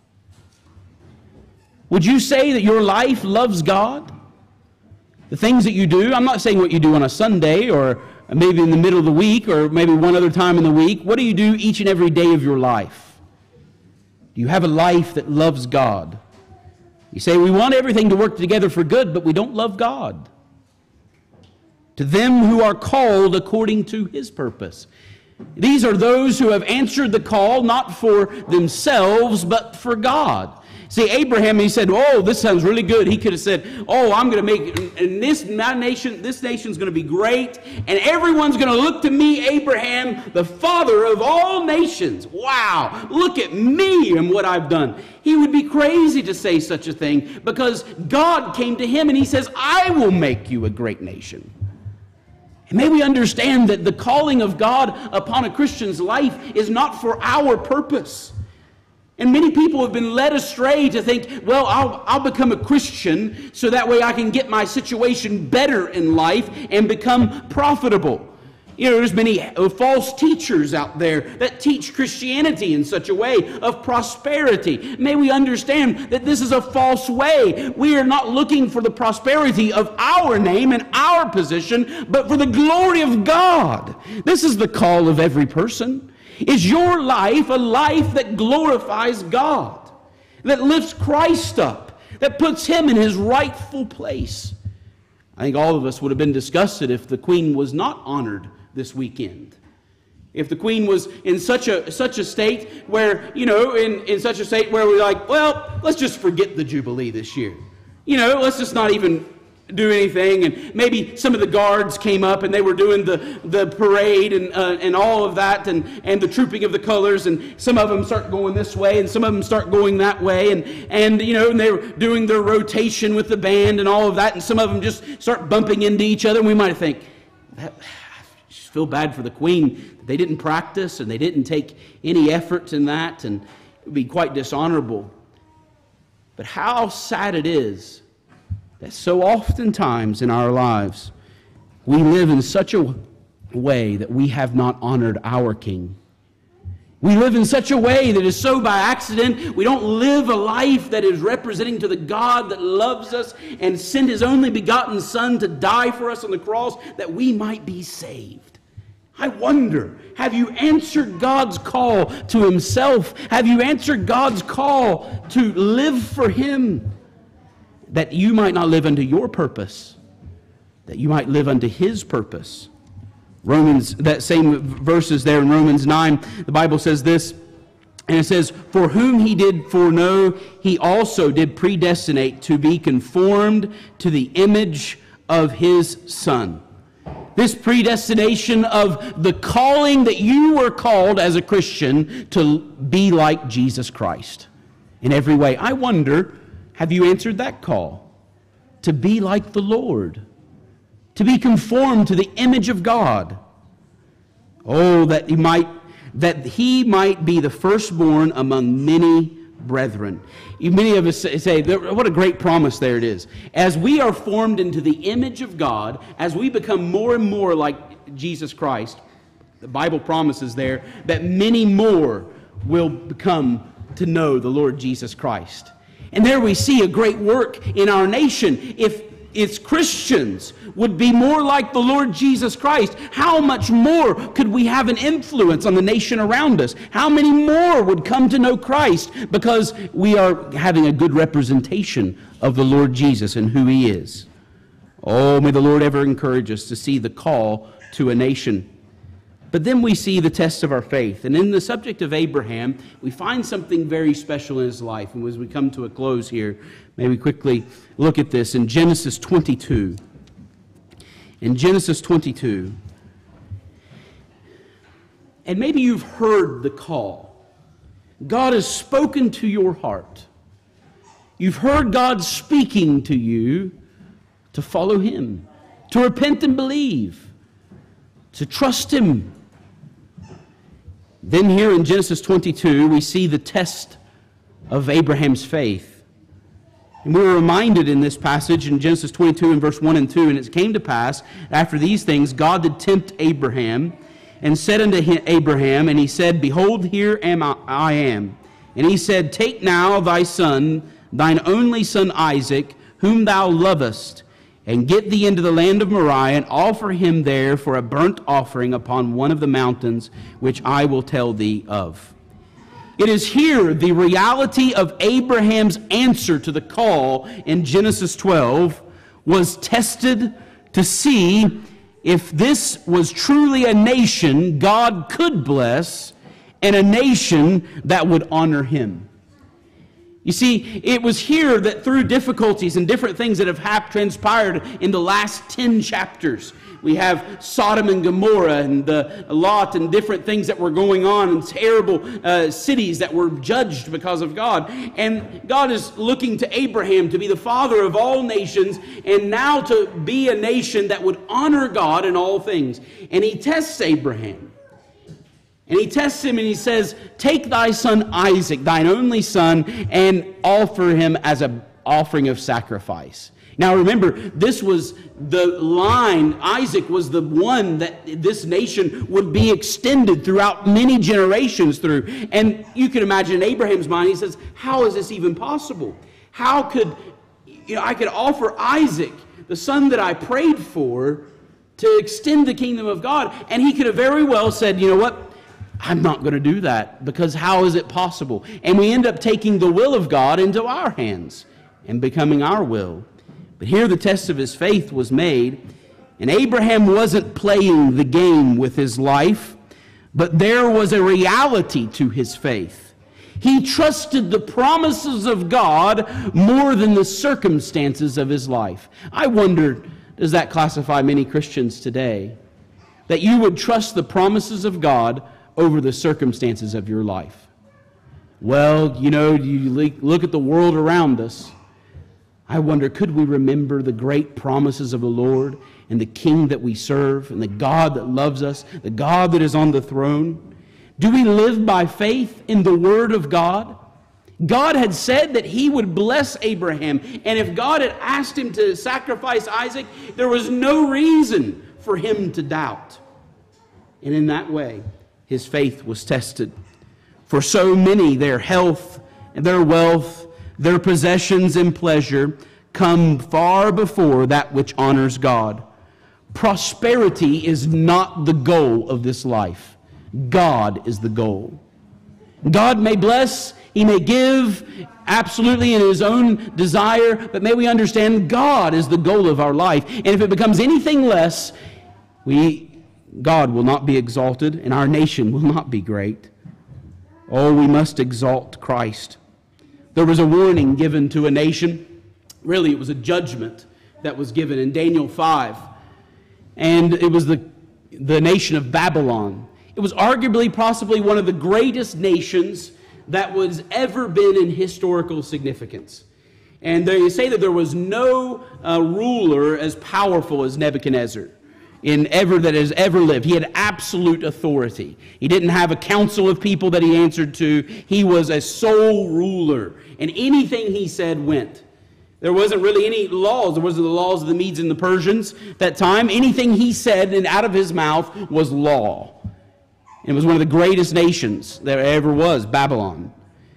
Would you say that your life loves God? The things that you do, I'm not saying what you do on a Sunday or maybe in the middle of the week or maybe one other time in the week. What do you do each and every day of your life? Do you have a life that loves God? You say, we want everything to work together for good, but we don't love God. To them who are called according to His purpose. These are those who have answered the call not for themselves, but for God. See, Abraham, he said, oh, this sounds really good. He could have said, oh, I'm going to make, and this nation's going to be great, and everyone's going to look to me, Abraham, the father of all nations. Wow, look at me and what I've done. He would be crazy to say such a thing because God came to him and He says, I will make you a great nation. And may we understand that the calling of God upon a Christian's life is not for our purpose. And many people have been led astray to think, well, I'll become a Christian so that way I can get my situation better in life and become profitable. There's many false teachers out there that teach Christianity in such a way of prosperity. May we understand that this is a false way. We are not looking for the prosperity of our name and our position, but for the glory of God. This is the call of every person. Is your life a life that glorifies God, that lifts Christ up, that puts Him in His rightful place? I think all of us would have been disgusted if the Queen was not honored this weekend. If the Queen was in such a state where, in such a state where we're like, well, let's just forget the Jubilee this year. Let's just not even do anything. And maybe some of the guards came up and they were doing the parade and all of that and the trooping of the colors, and some of them start going this way and some of them start going that way, and they were doing their rotation with the band and all of that, and some of them just start bumping into each other, and we might think, I feel bad for the Queen. They didn't practice and they didn't take any effort in that, and it would be quite dishonorable. But how sad it is that so oftentimes in our lives we live in such a way that we have not honored our King. We live in such a way that is so by accident. We don't live a life that is representing to the God that loves us and sent His only begotten Son to die for us on the cross that we might be saved. I wonder, have you answered God's call to Himself? Have you answered God's call to live for Him? That you might not live unto your purpose, that you might live unto His purpose. Romans, that same verses there in Romans 9, the Bible says this, and it says, "For whom He did foreknow, He also did predestinate to be conformed to the image of His Son." This predestination of the calling that you were called as a Christian to be like Jesus Christ in every way. I wonder, have you answered that call? To be like the Lord. To be conformed to the image of God. Oh, that He might be the firstborn among many brethren. Many of us say, what a great promise there it is. As we are formed into the image of God, as we become more and more like Jesus Christ, the Bible promises there that many more will come to know the Lord Jesus Christ. And there we see a great work in our nation. If its Christians would be more like the Lord Jesus Christ, how much more could we have an influence on the nation around us? How many more would come to know Christ because we are having a good representation of the Lord Jesus and who He is? Oh, may the Lord ever encourage us to see the call to a nation. But then we see the test of our faith. And in the subject of Abraham, we find something very special in his life. And as we come to a close here, may we quickly look at this in Genesis 22. In Genesis 22. And maybe you've heard the call. God has spoken to your heart. You've heard God speaking to you to follow Him, to repent and believe, to trust Him. Then here in Genesis 22, we see the test of Abraham's faith. And we were reminded in this passage in Genesis 22 and verse 1 and 2, "And it came to pass, after these things, God did tempt Abraham, and said unto Abraham, and He said, Behold, here am I am. And He said, Take now thy son, thine only son Isaac, whom thou lovest, and get thee into the land of Moriah, and offer him there for a burnt offering upon one of the mountains, which I will tell thee of." It is here the reality of Abraham's answer to the call in Genesis 12 was tested to see if this was truly a nation God could bless and a nation that would honor Him. You see, it was here that through difficulties and different things that have transpired in the last 10 chapters, we have Sodom and Gomorrah and the Lot and different things that were going on, and terrible cities that were judged because of God. And God is looking to Abraham to be the father of all nations, and now to be a nation that would honor God in all things. And He tests Abraham. And He tests him and He says, "Take thy son Isaac, thine only son, and offer him as an offering of sacrifice. Now remember, this was the line, Isaac was the one that this nation would be extended throughout many generations through. And you can imagine in Abraham's mind, he says, how is this even possible? How could, I could offer Isaac, the son that I prayed for, to extend the kingdom of God? And he could have very well said, you know what? I'm not going to do that, because how is it possible? And we end up taking the will of God into our hands and becoming our will. But here the test of his faith was made, and Abraham wasn't playing the game with his life, but there was a reality to his faith. He trusted the promises of God more than the circumstances of his life. I wonder, does that classify many Christians today? That you would trust the promises of God over the circumstances of your life. Well, you look at the world around us. I wonder, could we remember the great promises of the Lord and the King that we serve and the God that loves us, the God that is on the throne? Do we live by faith in the Word of God? God had said that He would bless Abraham, and if God had asked him to sacrifice Isaac, there was no reason for him to doubt. And in that way, his faith was tested. For so many, their health and their wealth, their possessions and pleasure come far before that which honors God. Prosperity is not the goal of this life. God is the goal. God may bless, He may give absolutely in His own desire, but may we understand God is the goal of our life. And if it becomes anything less, God will not be exalted and our nation will not be great. Oh, we must exalt Christ. There was a warning given to a nation. Really, it was a judgment that was given in Daniel 5. And it was the nation of Babylon. It was arguably, possibly one of the greatest nations that was ever been in historical significance. And they say that there was no ruler as powerful as Nebuchadnezzar that has ever lived. He had absolute authority. He didn't have a council of people that he answered to. He was a sole ruler, and anything he said went. There wasn't really any laws. There wasn't the laws of the Medes and the Persians at that time. Anything he said and out of his mouth was law. It was one of the greatest nations there ever was, Babylon.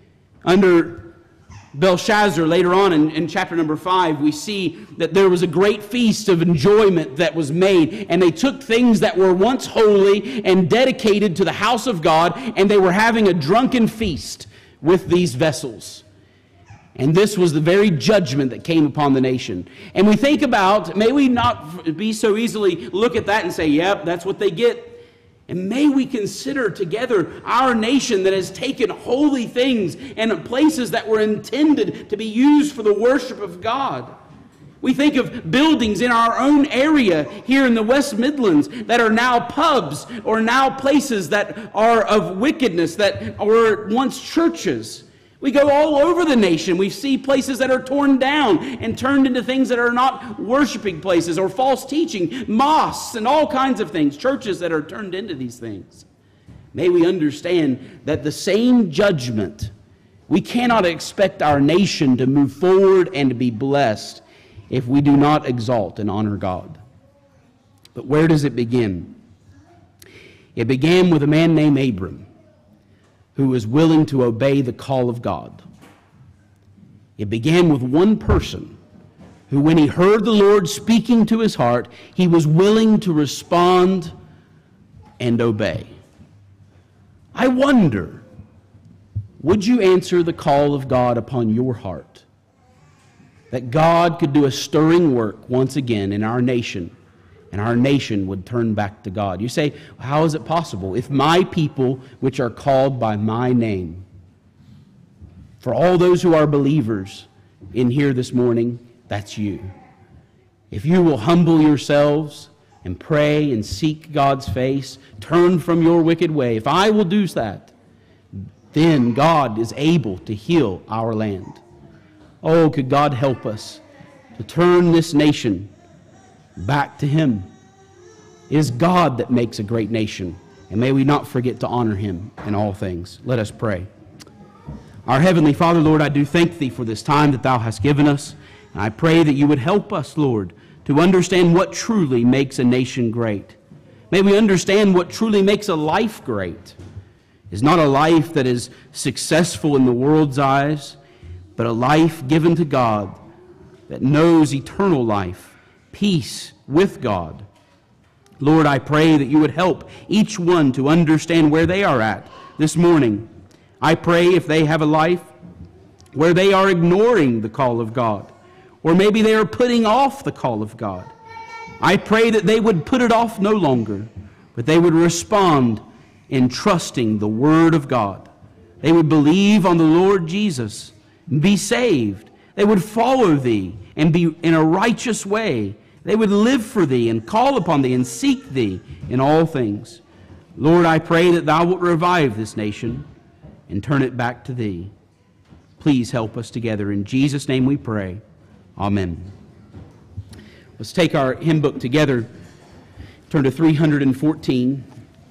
Under Belshazzar, later on in chapter number 5, we see that there was a great feast of enjoyment that was made, and they took things that were once holy and dedicated to the house of God, and they were having a drunken feast with these vessels. And this was the very judgment that came upon the nation. And we think about, may we not be so easily look at that and say, yep, that's what they get. And may we consider together our nation that has taken holy things and places that were intended to be used for the worship of God. We think of buildings in our own area here in the West Midlands that are now pubs or now places that are of wickedness, that were once churches. We go all over the nation. We see places that are torn down and turned into things that are not worshiping places or false teaching, mosques and all kinds of things, churches that are turned into these things. May we understand that the same judgment, we cannot expect our nation to move forward and to be blessed if we do not exalt and honor God. But where does it begin? It began with a man named Abram, who was willing to obey the call of God. It began with one person who, when he heard the Lord speaking to his heart, he was willing to respond and obey. I wonder, would you answer the call of God upon your heart? That God could do a stirring work once again in our nation, and our nation would turn back to God. You say, how is it possible? If my people, which are called by my name, for all those who are believers in here this morning, that's you. If you will humble yourselves and pray and seek God's face, turn from your wicked way, if I will do that, then God is able to heal our land. Oh, could God help us to turn this nation back to Him. It is God that makes a great nation, and may we not forget to honor Him in all things. Let us pray. Our Heavenly Father, Lord, I do thank Thee for this time that Thou hast given us. And I pray that You would help us, Lord, to understand what truly makes a nation great. May we understand what truly makes a life great. It's not a life that is successful in the world's eyes, but a life given to God that knows eternal life, peace with God. Lord, I pray that You would help each one to understand where they are at this morning. I pray if they have a life where they are ignoring the call of God, or maybe they are putting off the call of God, I pray that they would put it off no longer, but they would respond in trusting the Word of God. They would believe on the Lord Jesus and be saved. They would follow Thee and be in a righteous way. They would live for Thee and call upon Thee and seek Thee in all things. Lord, I pray that Thou wilt revive this nation and turn it back to Thee. Please help us together. In Jesus' name we pray. Amen. Let's take our hymn book together. Turn to 314.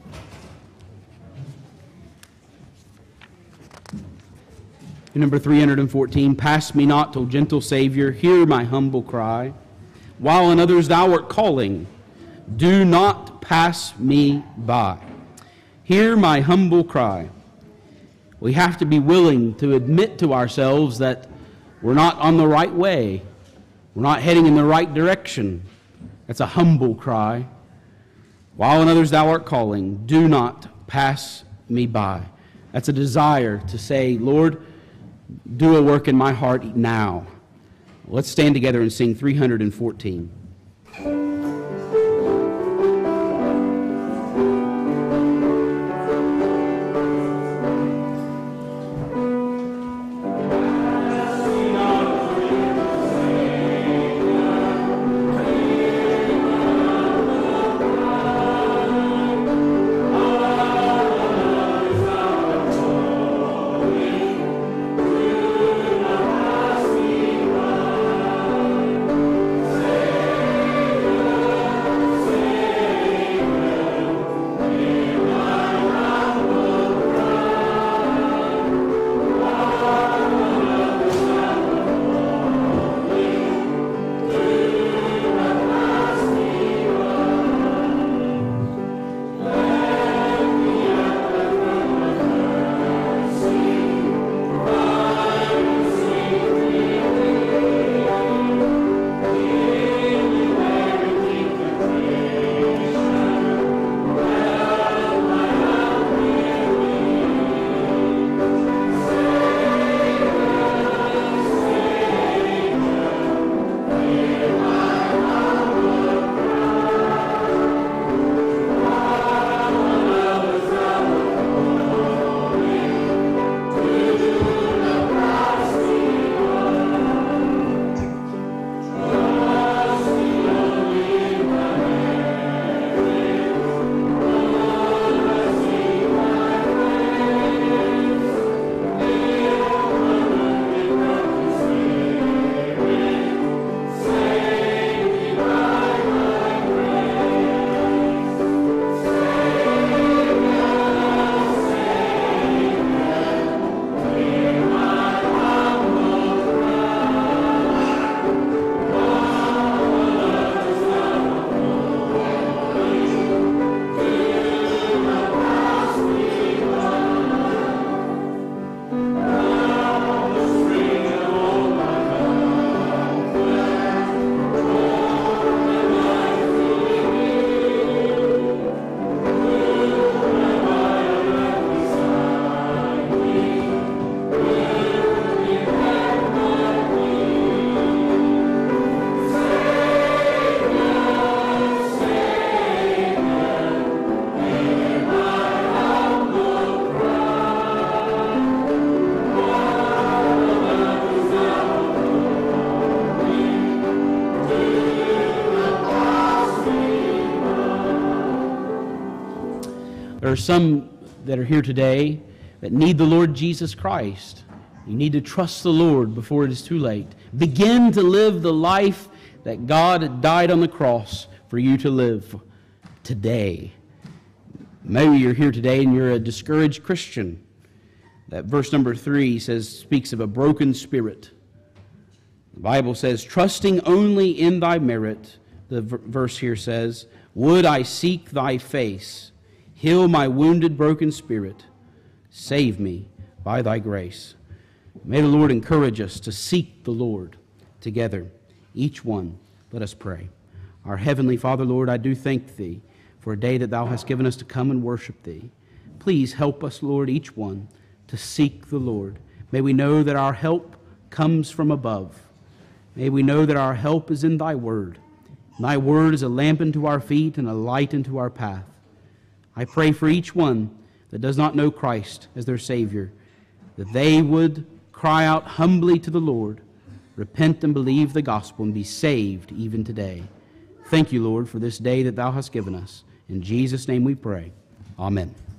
Number 314, Pass me not, O gentle Savior, hear my humble cry. While on others Thou art calling, do not pass me by. Hear my humble cry. We have to be willing to admit to ourselves that we're not on the right way. We're not heading in the right direction. That's a humble cry. While on others Thou art calling, do not pass me by. That's a desire to say, Lord, do a work in my heart now. Let's stand together and sing 314. There are some that are here today that need the Lord Jesus Christ. You need to trust the Lord before it is too late. Begin to live the life that God died on the cross for you to live today. Maybe you're here today and you're a discouraged Christian. That verse number 3 speaks of a broken spirit. The Bible says, trusting only in thy merit, the verse here says, would I seek thy face, heal my wounded, broken spirit, save me by thy grace. May the Lord encourage us to seek the Lord together, each one. Let us pray. Our Heavenly Father, Lord, I do thank thee for a day that thou hast given us to come and worship thee. Please help us, Lord, each one, to seek the Lord. May we know that our help comes from above. May we know that our help is in thy word. Thy word is a lamp unto our feet and a light unto our path. I pray for each one that does not know Christ as their Savior, that they would cry out humbly to the Lord, repent and believe the gospel, and be saved even today. Thank you, Lord, for this day that thou hast given us. In Jesus' name we pray. Amen.